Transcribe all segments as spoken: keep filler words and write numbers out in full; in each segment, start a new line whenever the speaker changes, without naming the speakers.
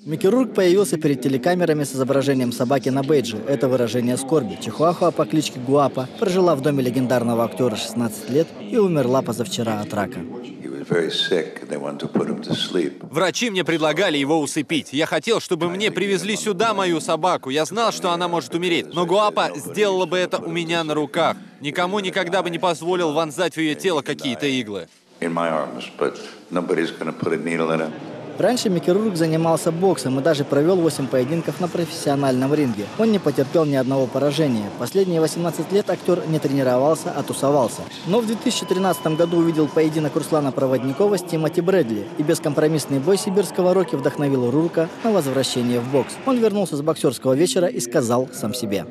Микки Рурк появился перед телекамерами с изображением собаки на бейджи. Это выражение скорби. Чихуахуа по кличке Гуапа прожила в доме легендарного актера шестнадцать лет и умерла позавчера от рака.
Врачи мне предлагали его усыпить. Я хотел, чтобы мне привезли сюда мою собаку. Я знал, что она может умереть. Но Гуапа сделала бы это у меня на руках. Никому никогда бы не позволил вонзать в ее тело какие-то иглы.
Раньше Микки Рурк занимался боксом и даже провел восемь поединков на профессиональном ринге. Он не потерпел ни одного поражения. Последние восемнадцать лет актер не тренировался, а тусовался. Но в две тысячи тринадцатом году увидел поединок Руслана Проводникова с Тимоти Брэдли. И бескомпромиссный бой сибирского Рокки вдохновил Рурка на возвращение в бокс. Он вернулся с боксерского вечера и сказал сам себе: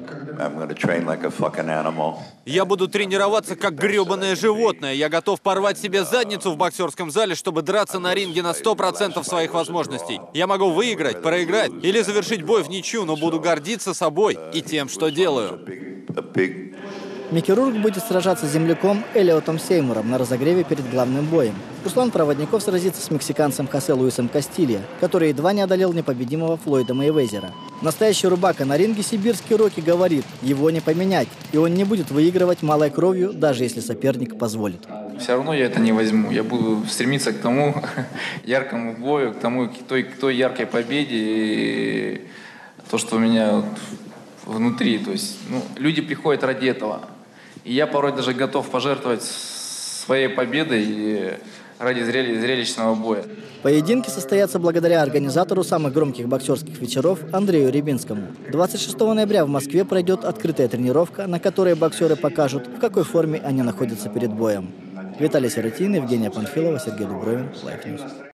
«Я буду тренироваться как гребаное животное. Я готов порвать себе задницу в боксерском зале, чтобы драться на ринге на сто процентов своих возможностей. Я могу выиграть, проиграть или завершить бой в ничью, но буду гордиться собой и тем, что делаю».
Микки Рурк будет сражаться с земляком Элиотом Сеймуром на разогреве перед главным боем. Руслан Проводников сразится с мексиканцем Хосе Луисом Кастильо, который едва не одолел непобедимого Флойда Мейвезера. Настоящий рубака на ринге сибирский Рокки говорит, его не поменять, и он не будет выигрывать малой кровью, даже если соперник позволит.
Все равно я это не возьму. Я буду стремиться к тому яркому бою, к тому, к той, к той яркой победе, и то, что у меня внутри. То есть, ну, люди приходят ради этого. И я порой даже готов пожертвовать своей победой ради зрелищного боя.
Поединки состоятся благодаря организатору самых громких боксерских вечеров Андрею Рябинскому. двадцать шестого ноября в Москве пройдет открытая тренировка, на которой боксеры покажут, в какой форме они находятся перед боем. Виталий Сиротин, Евгения Панфилова, Сергей Дубровин, Лайф Ньюс.